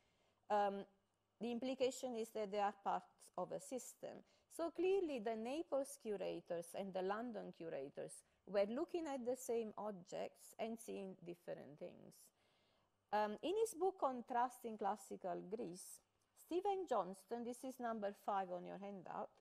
Um, the implication is that they are part of a system. So clearly, the Naples curators and the London curators were looking at the same objects and seeing different things. Um, in his book, Contrasting Classical Greece, Stephen Johnston, this is number five on your handout,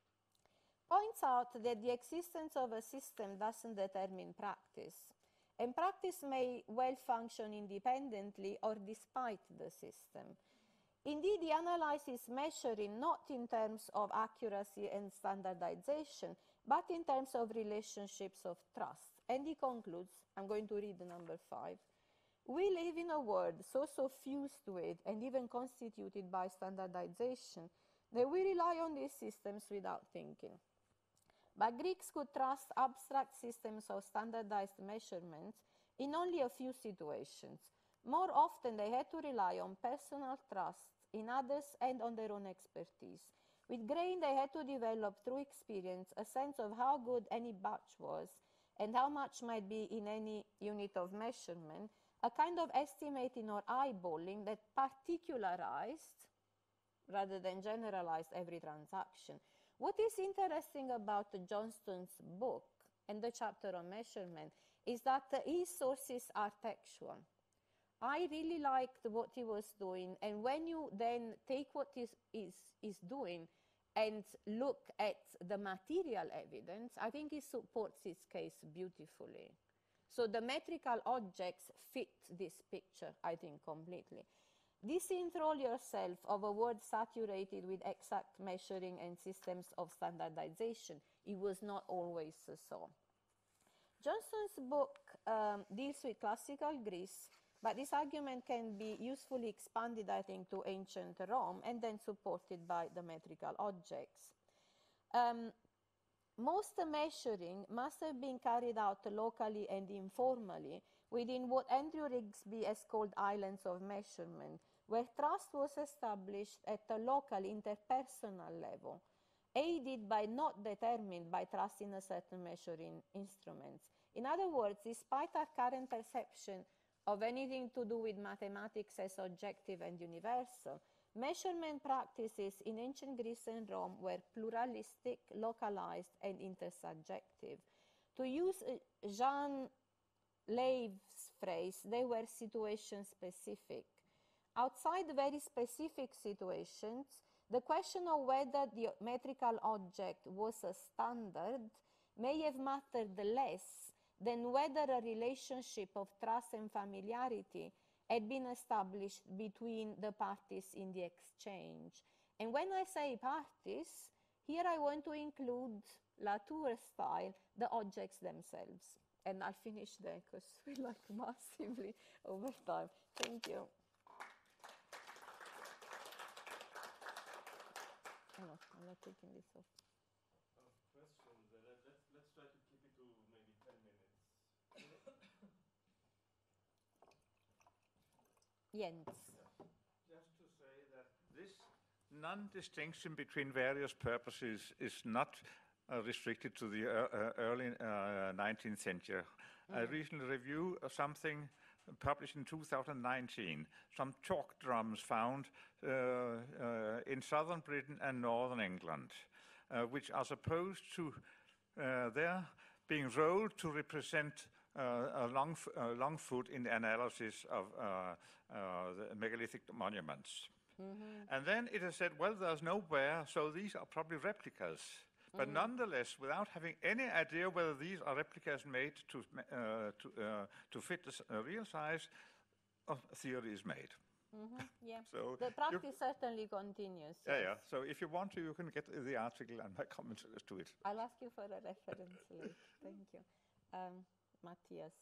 points out that the existence of a system doesn't determine practice, and practice may well function independently or despite the system. Indeed, he analyzes measuring not in terms of accuracy and standardization, but in terms of relationships of trust. And he concludes, I'm going to read number five, we live in a world so suffused with and even constituted by standardization that we rely on these systems without thinking. But Greeks could trust abstract systems of standardized measurements in only a few situations. More often, they had to rely on personal trust in others and on their own expertise. With grain, they had to develop through experience a sense of how good any batch was and how much might be in any unit of measurement, a kind of estimating or eyeballing that particularized rather than generalized every transaction. What is interesting about Johnston's book and the chapter on measurement is that his sources are textual. I really liked what he was doing, and when you then take what he is, is doing and look at the material evidence, I think he supports his case beautifully. So the metrical objects fit this picture, I think, completely. Disenthral yourself of a world saturated with exact measuring and systems of standardization. It was not always so. Johnston's book um, deals with classical Greece, but this argument can be usefully expanded, I think, to ancient Rome and then supported by the metrical objects. Um, most measuring must have been carried out locally and informally within what Andrew Rigsby has called islands of measurement, where trust was established at a local interpersonal level. aided by not determined by trusting a certain measuring instruments. In other words, despite our current perception of anything to do with mathematics as objective and universal, measurement practices in ancient Greece and Rome were pluralistic, localized, and intersubjective. To use Jean Leive's phrase, they were situation specific. Outside very specific situations, the question of whether the metrical object was a standard may have mattered less than whether a relationship of trust and familiarity had been established between the parties in the exchange. And when I say parties, here I want to include Latour style, the objects themselves. And I'll finish there because we're like massively over time. Thank you. Oh, no, I'm not taking this off. Uh, questions. Uh, let, let's, let's try to keep it to maybe ten minutes. Jens. Yeah. Just to say that this non-distinction between various purposes is not uh, restricted to the uh, uh, early uh, nineteenth century. Mm. I recently reviewed uh, something published in two thousand nineteen, some chalk drums found uh, uh, in southern Britain and northern England, uh, which are supposed to, uh, there, being rolled to represent uh, a long, uh, long foot in the analysis of uh, uh, the megalithic monuments. Mm-hmm. And then it is said, well, there's no wear, so these are probably replicas. But mm-hmm. nonetheless, without having any idea whether these are replicas made to, uh, to, uh, to fit the uh, real size, a theory is made. Mm-hmm. Yeah. So the practice certainly continues. Yeah, yes. yeah. So if you want to, you can get the article and my comments to it. I'll ask you for a reference later. Thank you. Um, Matthias.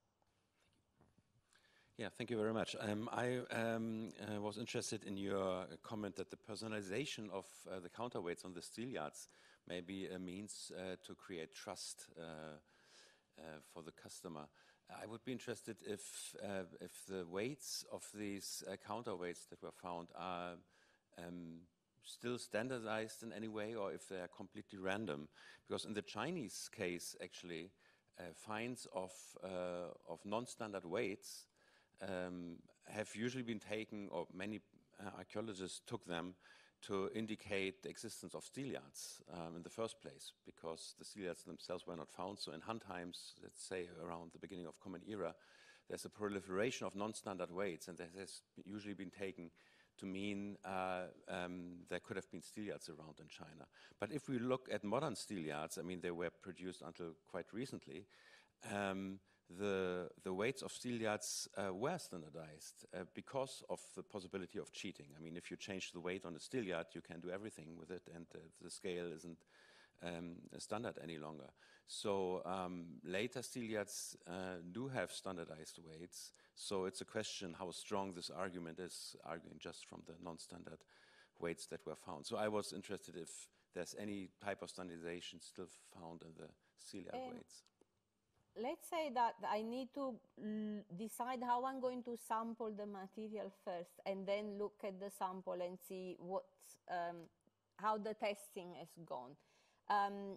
Yeah, thank you very much. Um, I um, uh, was interested in your comment that the personalization of uh, the counterweights on the steelyards may be a means uh, to create trust uh, uh, for the customer. I would be interested if uh, if the weights of these uh, counterweights that were found are um, still standardized in any way, or if they are completely random. Because in the Chinese case, actually, uh, finds of uh, of non-standard weights Um, have usually been taken, or many uh, archaeologists took them to indicate the existence of steelyards um, in the first place, because the steelyards themselves were not found. So in Hun times, let's say around the beginning of Common Era, there's a proliferation of non-standard weights, and that has usually been taken to mean uh, um, there could have been steelyards around in China. But if we look at modern steelyards, I mean, they were produced until quite recently, um, The, the weights of steelyards uh, were standardized uh, because of the possibility of cheating. I mean, if you change the weight on a steelyard, you can do everything with it, and uh, the scale isn't um, standard any longer. So um, later steelyards uh, do have standardized weights, so it's a question how strong this argument is, arguing just from the non-standard weights that were found. So I was interested if there's any type of standardization still found in the steelyard um. weights. Let's say that I need to l decide how I'm going to sample the material first, and then look at the sample and see what, um, how the testing has gone. Um,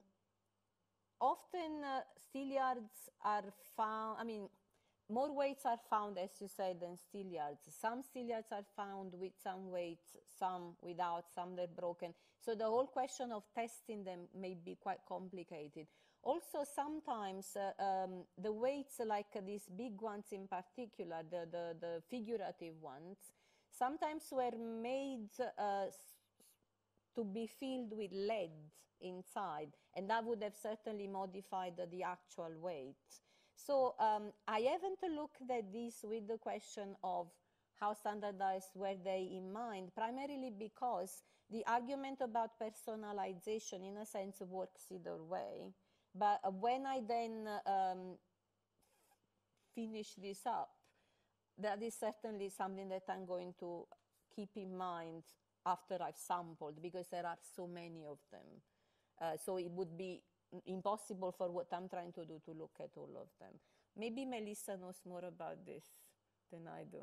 often uh, steelyards are found, I mean, more weights are found, as you said, than steelyards. Some steelyards are found with some weights, some without, some they're broken. So the whole question of testing them may be quite complicated. Also, sometimes uh, um, the weights, like uh, these big ones in particular, the, the, the figurative ones, sometimes were made uh, to be filled with lead inside, and that would have certainly modified uh, the actual weight. So um, I haven't looked at this with the question of how standardized were they in mind, primarily because the argument about personalization, in a sense, works either way. But uh, when I then uh, um, finish this up, that is certainly something that I'm going to keep in mind after I've sampled, because there are so many of them. Uh, so it would be impossible for what I'm trying to do to look at all of them. Maybe Melissa knows more about this than I do.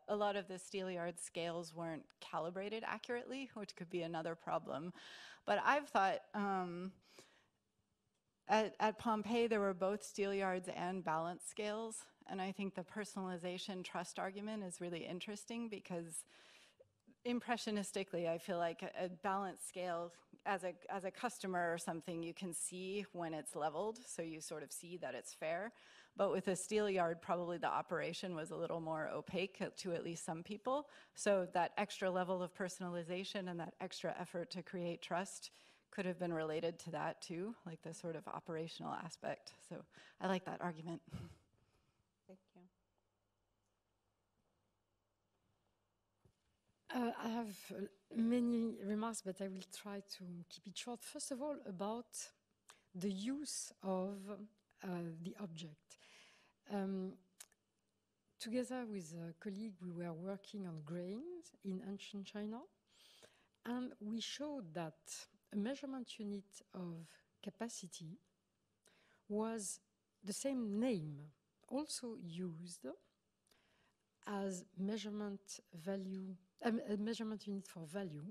a lot of the Steelyard scales weren't calibrated accurately, which could be another problem. But I've thought, um, at, at Pompeii, there were both Steelyards and balance scales. And I think the personalization trust argument is really interesting because impressionistically, I feel like a, a balance scale, as a, as a customer or something, you can see when it's leveled, so you sort of see that it's fair. But with a Steelyard, probably the operation was a little more opaque to at least some people. So that extra level of personalization and that extra effort to create trust could have been related to that too, like the sort of operational aspect. So I like that argument. Thank you. Uh, I have uh, many remarks, but I will try to keep it short. First of all, about the use of uh, the object. Um, together with a colleague, we were working on grains in ancient China, and we showed that a measurement unit of capacity was the same name, also used as measurement value, um, a measurement unit for value.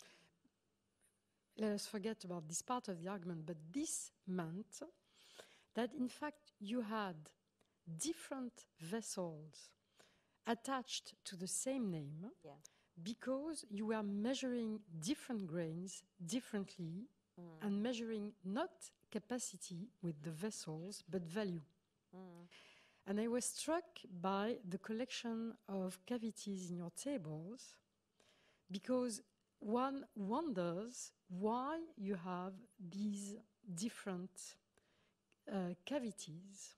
Let us forget about this part of the argument, but this meant that in fact you had different vessels attached to the same name, Yeah. because you were measuring different grains differently mm. and measuring not capacity with the vessels, but value. Mm. And I was struck by the collection of cavities in your tables, because one wonders why you have these different uh, cavities.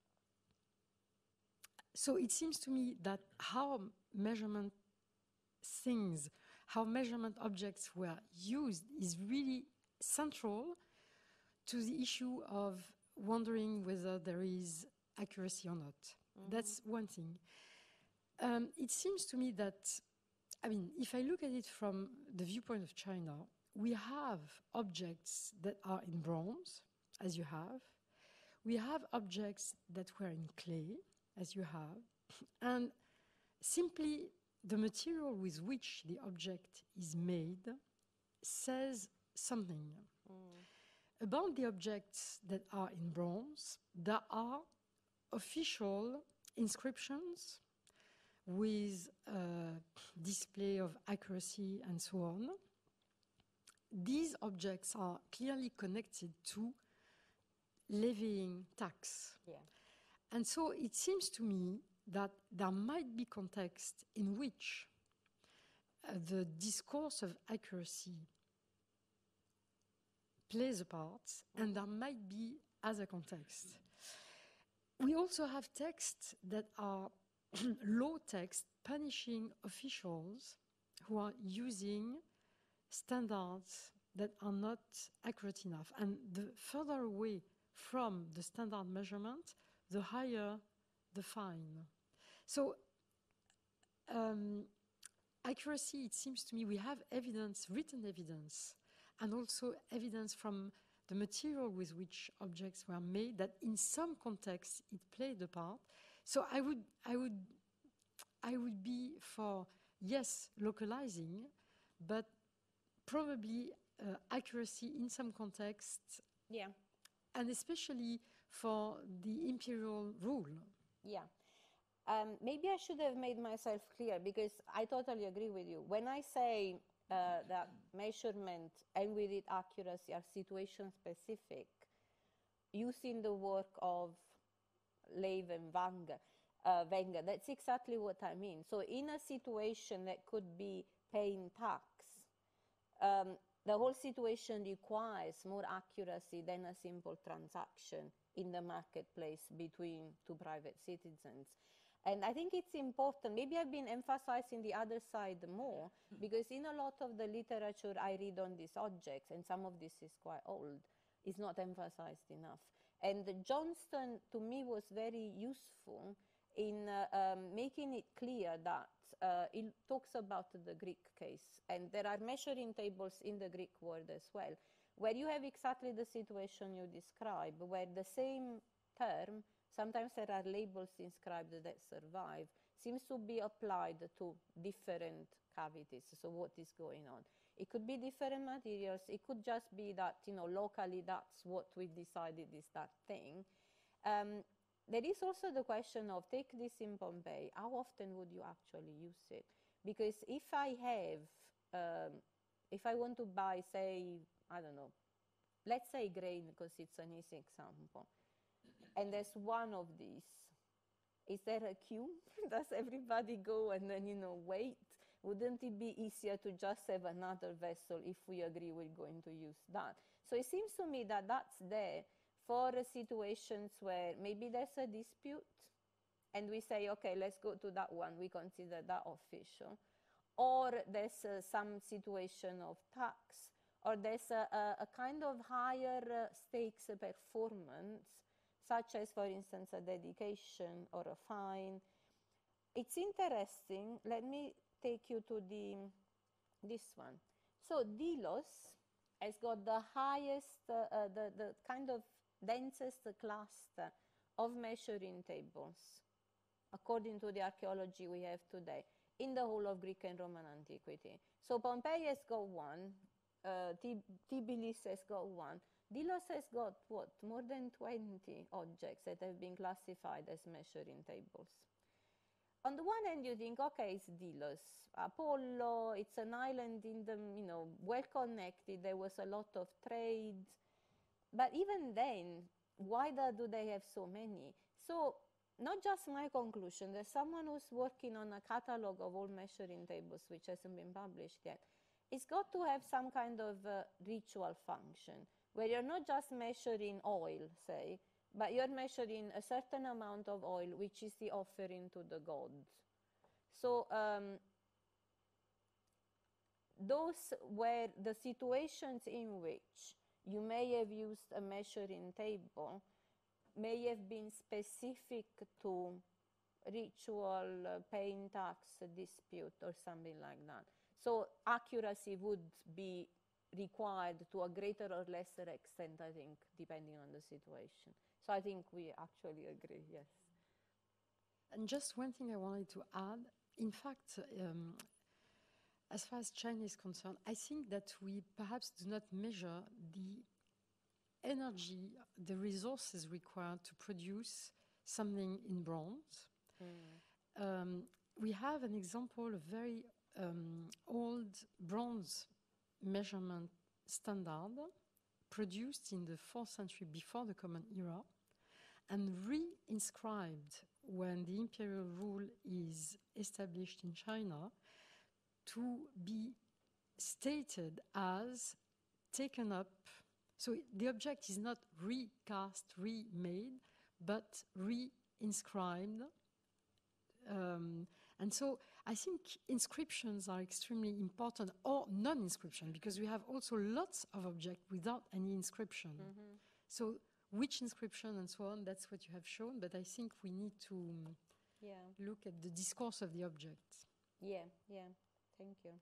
So it seems to me that how measurement things, how measurement objects were used is really central to the issue of wondering whether there is accuracy or not. Mm-hmm. That's one thing. Um, it seems to me that, I mean, if I look at it from the viewpoint of China, we have objects that are in bronze, as you have. We have objects that were in clay, as you have. And simply the material with which the object is made says something. Mm. About the objects that are in bronze, there are official inscriptions with uh, display of accuracy and so on. These objects are clearly connected to levying tax. Yeah. And so it seems to me that there might be context in which uh, the discourse of accuracy plays a part, mm-hmm. and there might be other context. We also have texts that are law texts punishing officials who are using standards that are not accurate enough. And the further away from the standard measurement, the higher the fine. So um, accuracy, it seems to me, we have evidence, written evidence, and also evidence from the material with which objects were made, that in some contexts it played a part. So I would, I would, I would be for, yes, localizing, but probably uh, accuracy in some contexts. Yeah. And especially for the imperial rule. Yeah. Um, maybe I should have made myself clear, because I totally agree with you. When I say uh, that measurement and with it accuracy are situation specific, using the work of Lev and Wenger, uh, Wenger, that's exactly what I mean. So in a situation that could be paying tax, um, the whole situation requires more accuracy than a simple transaction in the marketplace between two private citizens. And I think it's important, maybe I've been emphasizing the other side more, because in a lot of the literature I read on these objects, and some of this is quite old, is not emphasized enough. And Johnston, to me, was very useful in uh, um, making it clear that uh, it talks about the Greek case, and there are measuring tables in the Greek world as well, where you have exactly the situation you describe, where the same term, sometimes there are labels inscribed that survive. seems to be applied to different cavities. So what is going on? It could be different materials. It could just be that, you know, locally that's what we decided is that thing. Um, there is also the question of, take this in Pompeii, how often would you actually use it? Because if I have, um, if I want to buy, say, I don't know, let's say grain, because it's an easy example, and there's one of these, is there a queue? Does everybody go and then, you know, wait? Wouldn't it be easier to just have another vessel if we agree we're going to use that? So it seems to me that that's there for situations where maybe there's a dispute and we say, okay, let's go to that one, we consider that official. Or there's uh, some situation of tax, or there's a, a, a kind of higher uh, stakes performance, such as, for instance, a dedication or a fine. It's interesting. Let me take you to the this one. So Delos has got the highest, uh, uh, the, the kind of densest cluster of measuring tables, according to the archaeology we have today, in the whole of Greek and Roman antiquity. So Pompeii has got one, uh, Tbilisi has got one, Delos has got, what, more than twenty objects that have been classified as measuring tables. On the one hand, you think, okay, it's Delos, Apollo, it's an island in the, you know, well connected, there was a lot of trade. But even then, why do they have so many? So, not just my conclusion, there's someone who's working on a catalog of all measuring tables, which hasn't been published yet. It's got to have some kind of uh, ritual function, where you're not just measuring oil, say, but you're measuring a certain amount of oil, which is the offering to the gods. So um, those were the situations in which you may have used a measuring table, may have been specific to ritual, uh, paying tax, dispute, or something like that. So accuracy would be required to a greater or lesser extent, I think, depending on the situation. So I think we actually agree, yes. And just one thing I wanted to add, in fact, um, as far as China is concerned, I think that we perhaps do not measure the energy, the resources required to produce something in bronze. Mm. Um, we have an example of very um, old bronze measurement standard produced in the fourth century before the Common Era and re-inscribed when the imperial rule is established in China to be stated as taken up. So the object is not recast, remade, but re-inscribed. Um, and so I think inscriptions are extremely important, or non-inscription, because we have also lots of objects without any inscription. Mm-hmm. So which inscription and so on, that's what you have shown, but I think we need to yeah. look at the discourse of the objects. Yeah, yeah, thank you.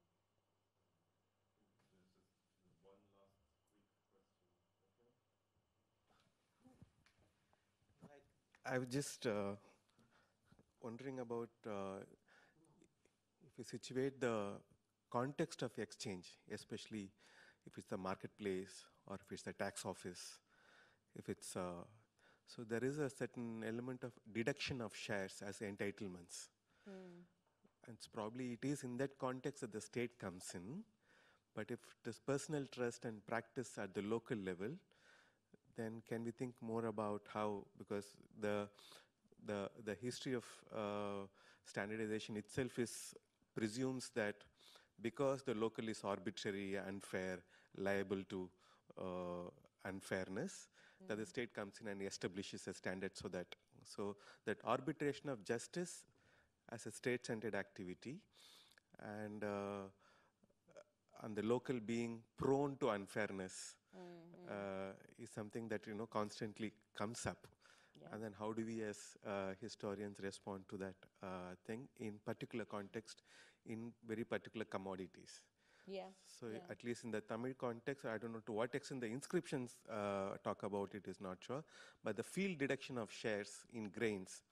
I was just uh, wondering about uh, if you situate the context of exchange, especially if it's the marketplace or if it's the tax office, if it's uh, so there is a certain element of deduction of shares as entitlements. Mm. And it's probably it is in that context that the state comes in. But if there's personal trust and practice at the local level, then can we think more about how, because the the the history of uh, standardization itself is presumes that because the local is arbitrary, unfair, liable to uh, unfairness, mm. that the state comes in and establishes a standard so that so that arbitration of justice as a state-centered activity and uh, and the local being prone to unfairness mm-hmm. uh, is something that you know constantly comes up. Yeah. And then how do we as uh, historians respond to that uh, thing in particular context, in very particular commodities? Yeah. So yeah. at least in the Tamil context, I don't know to what extent the inscriptions uh, talk about it is not sure, but the field deduction of shares in grains,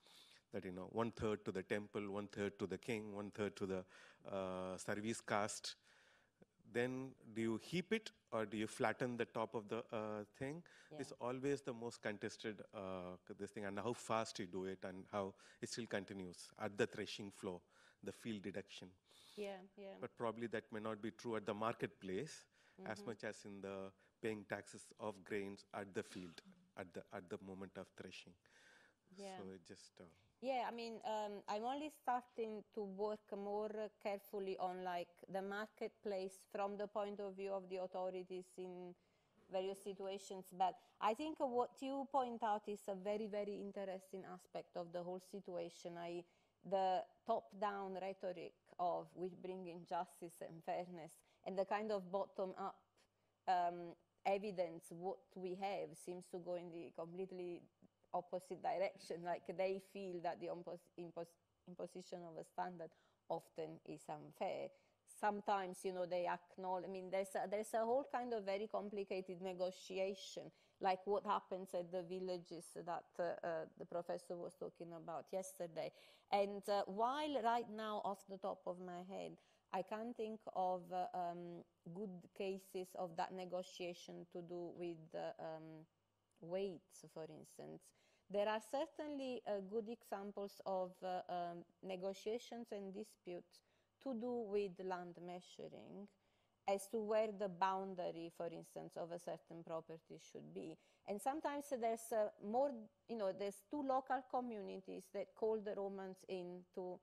that, you know, one third to the temple, one third to the king, one third to the uh, service caste. Then do you heap it or do you flatten the top of the uh, thing? Yeah. It's always the most contested uh, this thing, and how fast you do it and how it still continues at the threshing floor, the field deduction. Yeah, yeah. But probably that may not be true at the marketplace Mm-hmm. as much as in the paying taxes of grains at the field, at the at the moment of threshing. Yeah. So it just uh, Yeah, I mean, um, I'm only starting to work more carefully on like the marketplace from the point of view of the authorities in various situations. But I think what you point out is a very, very interesting aspect of the whole situation. I, the top-down rhetoric of we bring in justice and fairness, and the kind of bottom-up um, evidence what we have seems to go in the completely opposite direction. Like they feel that the impos impos imposition of a standard often is unfair. Sometimes, you know, they acknowledge, I mean, there's a, there's a whole kind of very complicated negotiation, like what happens at the villages that uh, uh, the professor was talking about yesterday. And uh, while right now, off the top of my head, I can't think of uh, um, good cases of that negotiation to do with uh, um, weights, for instance. There are certainly uh, good examples of uh, um, negotiations and disputes to do with land measuring as to where the boundary, for instance, of a certain property should be. And sometimes there's uh, more, you know, there's two local communities that call the Romans in to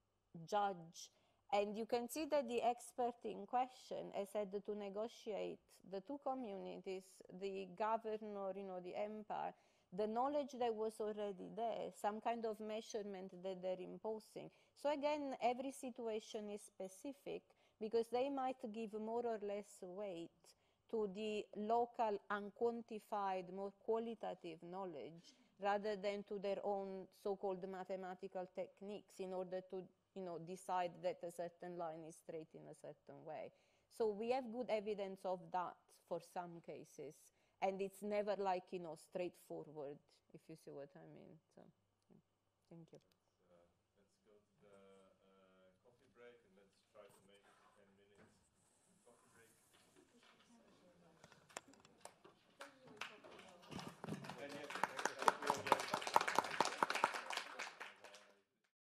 judge. And you can see that the expert in question has had to negotiate the two communities, the governor, you know, the empire, the knowledge that was already there, some kind of measurement that they're imposing. So again, every situation is specific because they might give more or less weight to the local unquantified, more qualitative knowledge rather than to their own so-called mathematical techniques in order to, you know, decide that a certain line is straight in a certain way. So we have good evidence of that for some cases. And it's never like, you know, straightforward, if you see what I mean. So, yeah. Thank you.